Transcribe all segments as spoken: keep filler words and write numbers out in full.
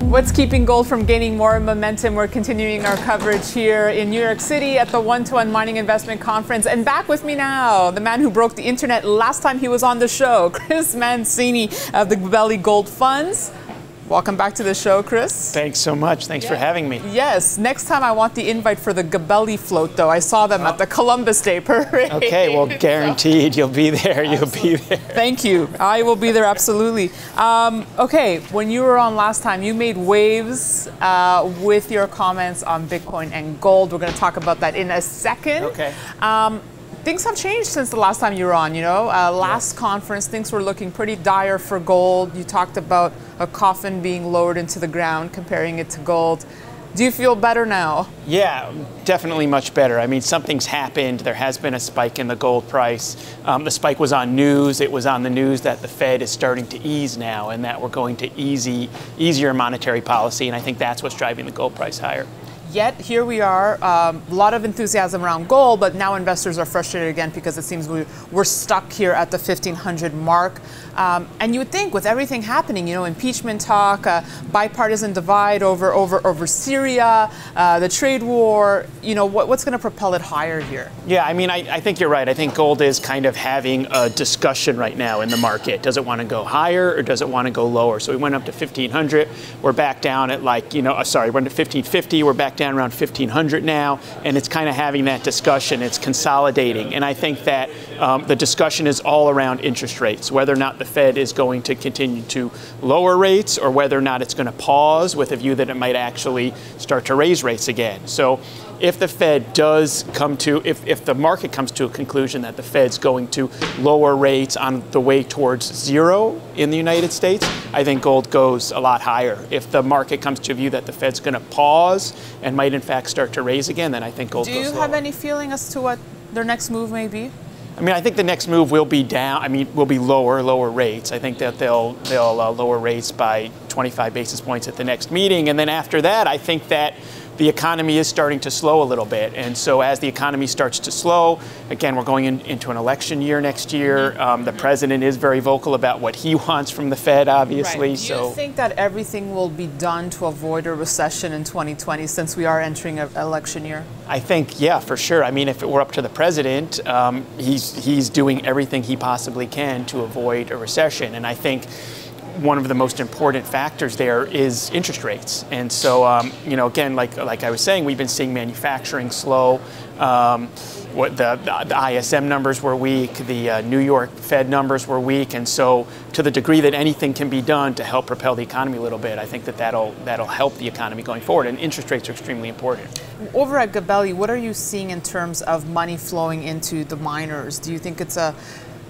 What's keeping gold from gaining more momentum? We're continuing our coverage here in New York City at the one to one Mining Investment Conference. And back with me now, the man who broke the internet last time he was on the show, Chris Mancini of the Gabelli Gold Funds. Welcome back to the show, Chris. Thanks so much. Thanks yeah. for having me. Yes. Next time I want the invite for the Gabelli float, though. I saw them oh. at the Columbus Day Parade. Okay, well, guaranteed you'll be there. You'll absolutely. be there. Thank you. I will be there, absolutely. Um, okay, when you were on last time, you made waves uh, with your comments on Bitcoin and gold. We're going to talk about that in a second. Okay. Um, Things have changed since the last time you were on, you know. Uh, last yes. conference, things were looking pretty dire for gold. You talked about a coffin being lowered into the ground, comparing it to gold. Do you feel better now? Yeah, definitely much better. I mean, something's happened. There has been a spike in the gold price. Um, the spike was on news. It was on the news that the Fed is starting to ease now and that we're going to easy, easier monetary policy. And I think that's what's driving the gold price higher. Yet here we are, um, a lot of enthusiasm around gold, but now investors are frustrated again because it seems we, we're stuck here at the fifteen hundred mark. Um, and you would think with everything happening, you know, impeachment talk, uh, bipartisan divide over over over Syria, uh, the trade war, you know, what, what's going to propel it higher here? Yeah, I mean, I, I think you're right. I think gold is kind of having a discussion right now in the market. Does it want to go higher or does it want to go lower? So we went up to fifteen hundred. We're back down at like, you know, uh, sorry, we went to fifteen fifty. We're back down around fifteen hundred now, and it's kind of having that discussion. It's consolidating, and I think that um, the discussion is all around interest rates, whether or not the Fed is going to continue to lower rates or whether or not it's going to pause with a view that it might actually start to raise rates again. So if the Fed does come to, if, if the market comes to a conclusion that the Fed's going to lower rates on the way towards zero in the United States, I think gold goes a lot higher. If the market comes to a view that the Fed's going to pause and might in fact start to raise again, then I think gold goes lower. Do you have any feeling as to what their next move may be? I mean, I think the next move will be down. I mean, will be lower, lower rates. I think that they'll they'll uh, lower rates by twenty-five basis points at the next meeting, and then after that, I think that the economy is starting to slow a little bit. And so as the economy starts to slow, again, we're going in, into an election year next year. Um, the president is very vocal about what he wants from the Fed, obviously. Right. Do so you think that everything will be done to avoid a recession in twenty twenty since we are entering an election year? I think, yeah, for sure. I mean, if it were up to the president, um, he's, he's doing everything he possibly can to avoid a recession. And I think one of the most important factors there is interest rates. And so, um, you know, again, like like I was saying, we've been seeing manufacturing slow. Um, what the, the I S M numbers were weak. The uh, New York Fed numbers were weak. And so, to the degree that anything can be done to help propel the economy a little bit, I think that that'll that'll help the economy going forward. And interest rates are extremely important. Over at Gabelli, what are you seeing in terms of money flowing into the miners? Do you think it's a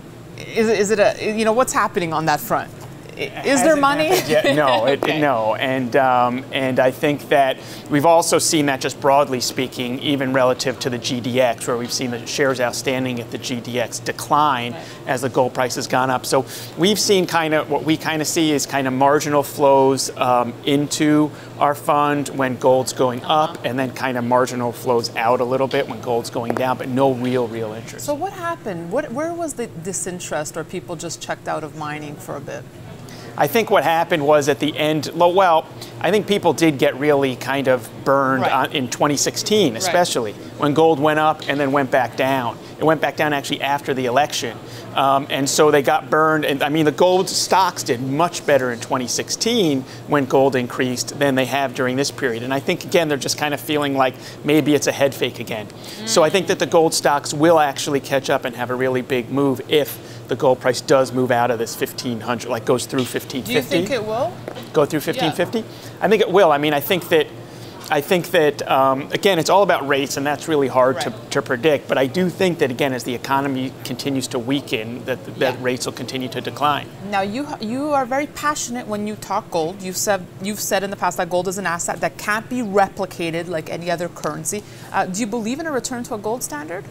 is, is it a you know what's happening on that front? Is there money? No, it, okay. no, and um, and I think that we've also seen that just broadly speaking, even relative to the G D X, where we've seen the shares outstanding at the G D X decline right. as the gold price has gone up. So we've seen kind of what we kind of see is kind of marginal flows um, into our fund when gold's going up, and then kind of marginal flows out a little bit when gold's going down, but no real, real interest. So what happened? What, where was the disinterest, or people just checked out of mining for a bit? I think what happened was at the end, well, I think people did get really kind of burned right. on, in twenty sixteen, especially, right. when gold went up and then went back down. It went back down actually after the election. Um, and so they got burned. And I mean, the gold stocks did much better in twenty sixteen when gold increased than they have during this period. And I think, again, they're just kind of feeling like maybe it's a head fake again. Mm. So I think that the gold stocks will actually catch up and have a really big move if the gold price does move out of this fifteen hundred, like goes through fifteen fifty. Do you think it will? Go through fifteen fifty? Yeah. I think it will. I mean, I think that, I think that um, again, it's all about rates, and that's really hard right. to, to predict. But I do think that, again, as the economy continues to weaken, that, that yeah. rates will continue to decline. Now, you you are very passionate when you talk gold. You've said, you've said in the past that gold is an asset that can't be replicated like any other currency. Uh, do you believe in a return to a gold standard?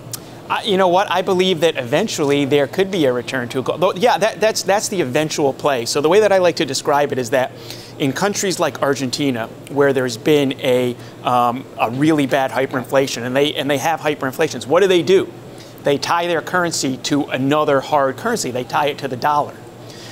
Uh, you know what? I believe that eventually there could be a return to a gold. Yeah, that, that's that's the eventual play. So the way that I like to describe it is that in countries like Argentina, where there's been a um, a really bad hyperinflation, and they and they have hyperinflations, what do they do? They tie their currency to another hard currency. They tie it to the dollar.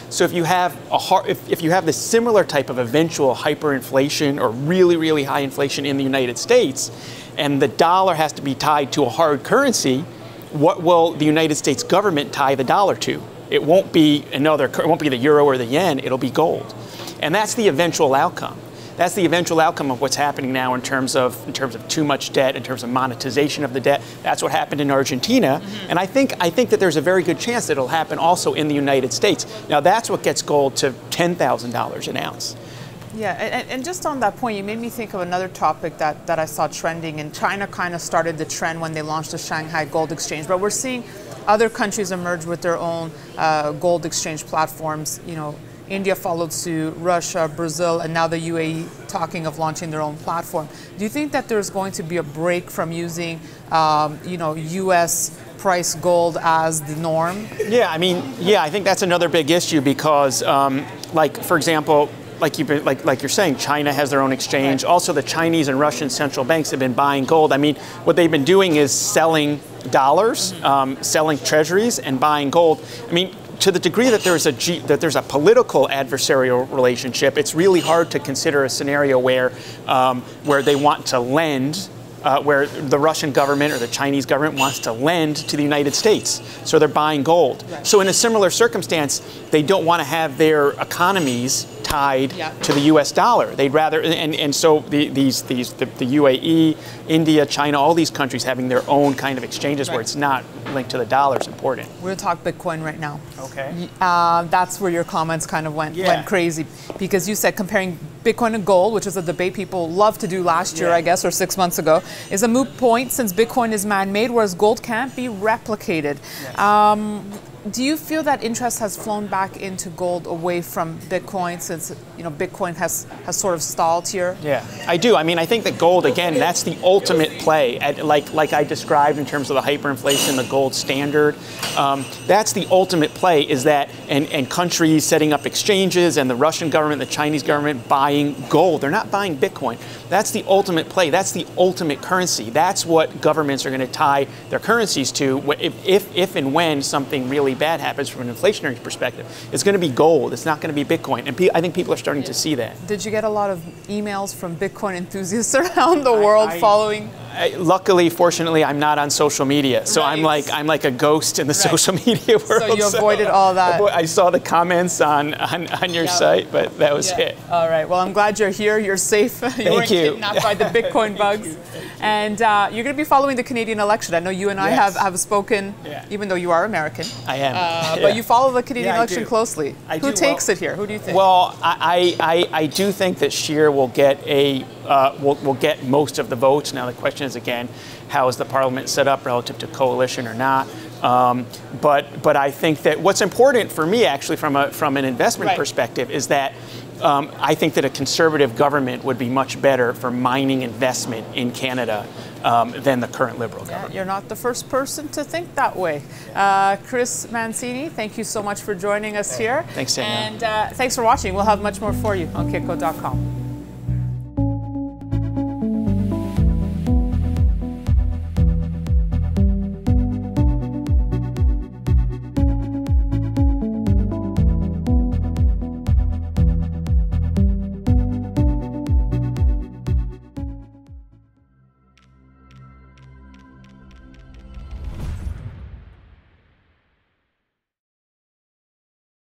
So if you have a hard, if, if you have this similar type of eventual hyperinflation or really, really high inflation in the United States, and the dollar has to be tied to a hard currency, what will the United States government tie the dollar to? It won't be another, it won't be the euro or the yen, it'll be gold. And that's the eventual outcome. That's the eventual outcome of what's happening now in terms of in terms of too much debt, in terms of monetization of the debt. That's what happened in Argentina, mm-hmm. and I think I think that there's a very good chance that it'll happen also in the United States. Now that's what gets gold to ten thousand dollars an ounce. Yeah, and, and just on that point, you made me think of another topic that, that I saw trending, and China kind of started the trend when they launched the Shanghai Gold Exchange, but we're seeing other countries emerge with their own uh, gold exchange platforms. You know, India followed suit, Russia, Brazil, and now the U A E talking of launching their own platform. Do you think that there's going to be a break from using, um, you know, U S price gold as the norm? Yeah, I mean, yeah, I think that's another big issue because, um, like, for example, like you've been, like like you're saying, China has their own exchange. Right. Also, the Chinese and Russian central banks have been buying gold. I mean, what they've been doing is selling dollars, um, selling treasuries, and buying gold. I mean, to the degree that there's a G, that there's a political adversarial relationship, it's really hard to consider a scenario where um, where they want to lend. Uh, where the Russian government or the Chinese government wants to lend to the United States. So they're buying gold. Right. So in a similar circumstance, they don't want to have their economies tied yeah. to the U S dollar. They'd rather, and, and so the, these, these, the, the U A E, India, China, all these countries having their own kind of exchanges right. where it's not linked to the dollar is important. We're going to talk Bitcoin right now. Okay. Uh, that's where your comments kind of went, yeah. went crazy, because you said comparing Bitcoin and gold, which is a debate people loved to do last year, yeah. I guess, or six months ago, is a moot point since Bitcoin is man-made, whereas gold can't be replicated. Yes. Um, do you feel that interest has flown back into gold away from Bitcoin since, you know, Bitcoin has, has sort of stalled here? Yeah, I do. I mean, I think that gold, again, that's the ultimate play. At, like, like I described in terms of the hyperinflation, the gold standard, um, that's the ultimate play is that, and, and countries setting up exchanges and the Russian government, the Chinese government buying gold. They're not buying Bitcoin. That's the ultimate play. That's the ultimate currency. That's what governments are going to tie their currencies to if, if, if and when something really bad happens from an inflationary perspective. It's going to be gold. It's not going to be Bitcoin. And pe I think people are starting to see that. Did you get a lot of emails from Bitcoin enthusiasts around the world I, I, following? I, luckily, fortunately, I'm not on social media, so right. I'm like I'm like a ghost in the right. social media world. So you avoided so all that. I saw the comments on on, on your yeah. site, but that was yeah. it. All right. Well, I'm glad you're here. You're safe. you Thank weren't you. kidnapped by the Bitcoin bugs. And uh, you're going to be following the Canadian election. I know you and I yes. have, have spoken, yeah. even though you are American. I am. Uh, yeah. But you follow the Canadian yeah, election closely. I Who do. takes well, it here? Who do you think? Well, I, I, I do think that Scheer will get a uh, will, will get most of the votes. Now the question is again, how is the parliament set up relative to coalition or not? Um, but but I think that what's important for me actually from a from an investment right. perspective is that um, I think that a conservative government would be much better for mining investment in Canada um, than the current Liberal yeah, government. You're not the first person to think that way. Uh, Chris Mancini, thank you so much for joining us here. Thanks, Danielle. And uh, thanks for watching. We'll have much more for you on Kitco dot com.